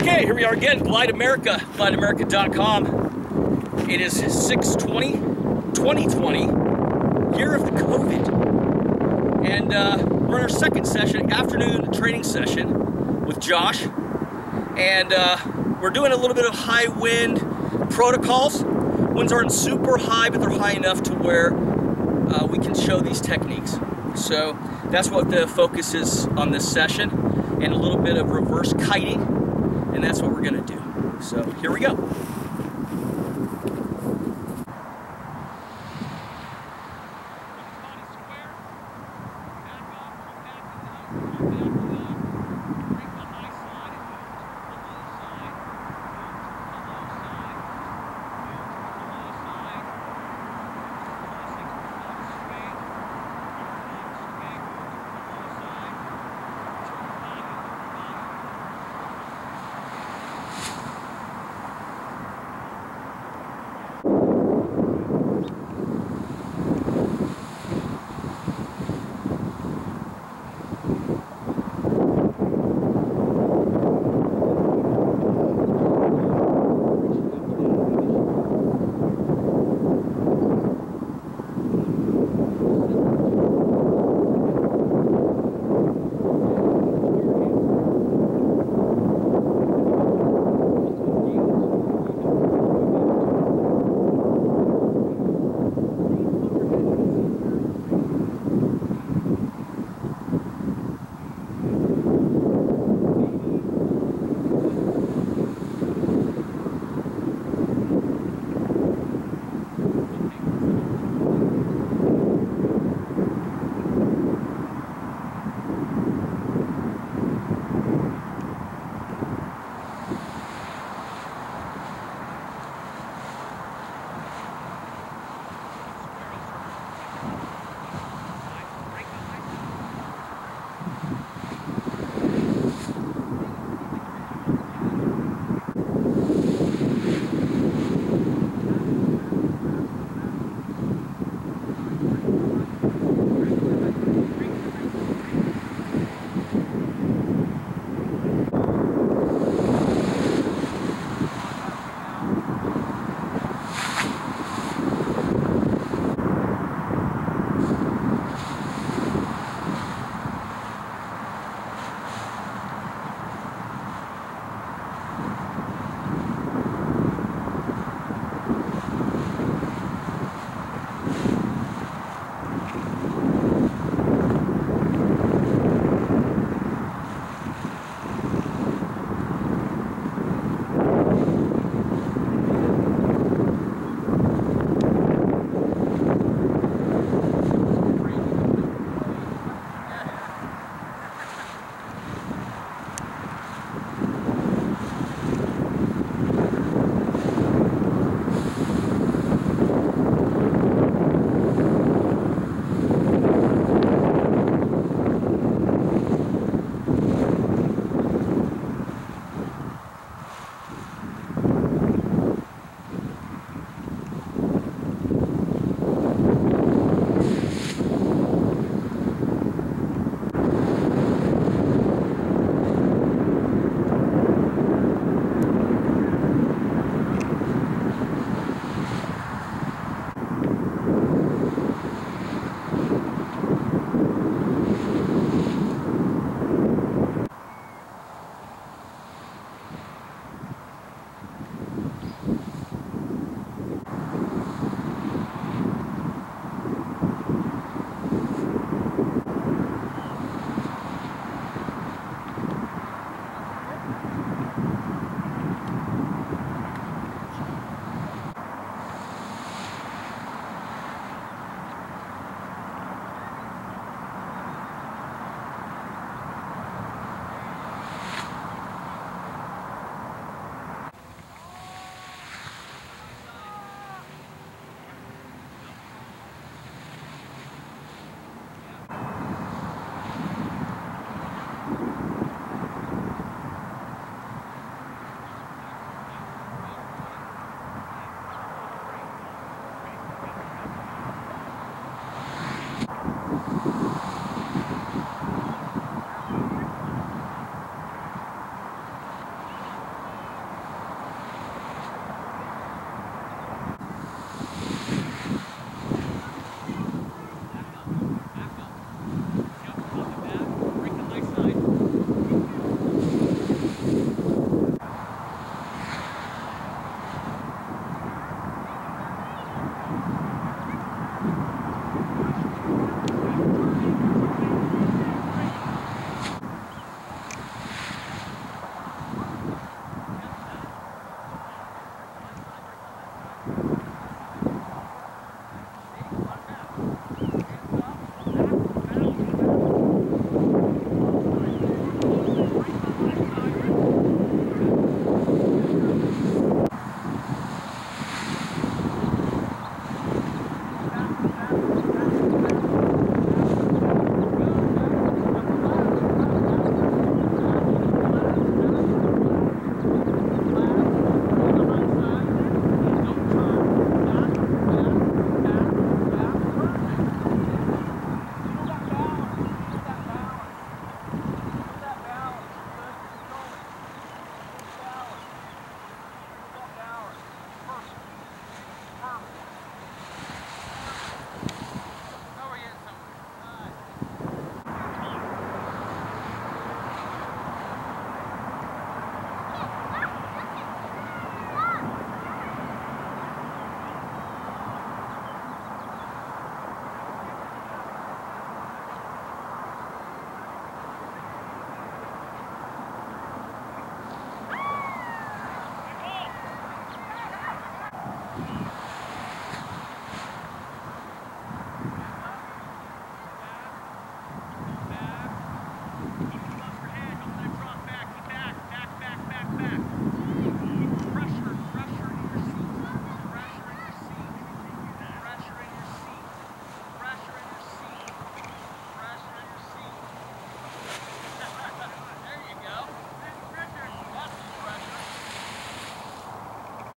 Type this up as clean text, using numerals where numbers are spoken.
Okay, here we are again, Glide America, glideamerica.com. It is 6/20/2020, year of the COVID. And we're in our second session, afternoon training session with Josh. And we're doing a little bit of high wind protocols. Winds aren't super high, but they're high enough to where we can show these techniques. So that's what the focus is on this session, and a little bit of reverse kiting, and that's what we're gonna do. So here we go.